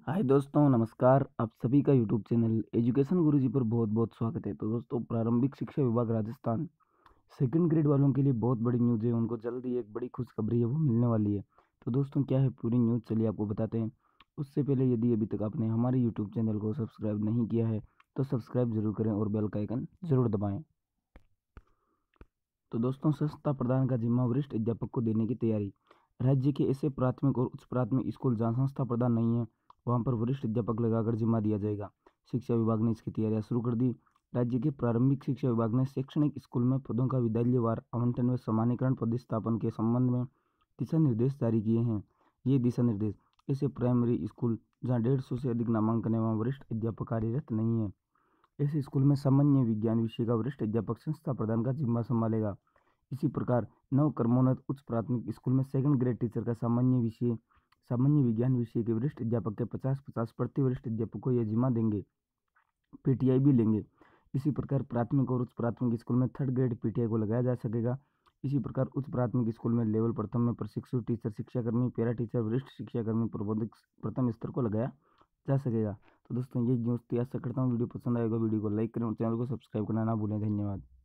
हाय दोस्तों, नमस्कार। आप सभी का यूट्यूब चैनल एजुकेशन गुरुजी पर बहुत बहुत स्वागत है। तो दोस्तों, प्रारंभिक शिक्षा विभाग राजस्थान सेकंड ग्रेड वालों के लिए बहुत बड़ी न्यूज़ है। उनको जल्दी एक बड़ी खुशखबरी है, वो मिलने वाली है। तो दोस्तों, क्या है पूरी न्यूज़, चलिए आपको बताते हैं। उससे पहले यदि अभी तक आपने हमारे यूट्यूब चैनल को सब्सक्राइब नहीं किया है तो सब्सक्राइब जरूर करें और बेल का आइकन जरूर दबाएँ। तो दोस्तों, संस्था प्रदान का जिम्मा वरिष्ठ अध्यापक को देने की तैयारी। राज्य के ऐसे प्राथमिक और उच्च प्राथमिक स्कूल जहां संस्था प्रदान नहीं है, वहां पर वरिष्ठ अध्यापक लगाकर जिम्मा दिया जाएगा। शिक्षा विभाग ने इसकी तैयारियां शुरू कर दी। राज्य के प्रारंभिक शिक्षा विभाग ने शैक्षणिक स्कूल में पदों का विद्यालयवार आवंटन व समानीकरण पदस्थापन के संबंध में दिशा निर्देश जारी किए हैं। ये दिशा निर्देश ऐसे प्राइमरी स्कूल जहाँ 150 से अधिक नामांकन है, वहाँ वरिष्ठ अध्यापक कार्यरत नहीं है। ऐसे स्कूल में सामान्य विज्ञान विषय का वरिष्ठ अध्यापक संस्था प्रदान का जिम्मा संभालेगा। इसी प्रकार नव क्रमोन्नत उच्च प्राथमिक स्कूल में सेकंड ग्रेड टीचर का सामान्य विज्ञान विषय के वरिष्ठ अध्यापक के 50-50 प्रति वरिष्ठ अध्यापक को यह जिम्मा देंगे। पीटीआई भी लेंगे। इसी प्रकार प्राथमिक और उच्च प्राथमिक स्कूल में थर्ड ग्रेड पीटीआई को लगाया जा सकेगा। इसी प्रकार उच्च प्राथमिक स्कूल में लेवल प्रथम में प्रशिक्षु टीचर, शिक्षाकर्मी, पैरा टीचर, वरिष्ठ शिक्षाकर्मी, प्रबंधक प्रथम स्तर को लगाया जा सकेगा। तो दोस्तों, ये न्यूज़ थी। आशा करता हूँ वीडियो पसंद आएगा। वीडियो को लाइक करें और चैनल को सब्सक्राइब करना ना भूलें। धन्यवाद।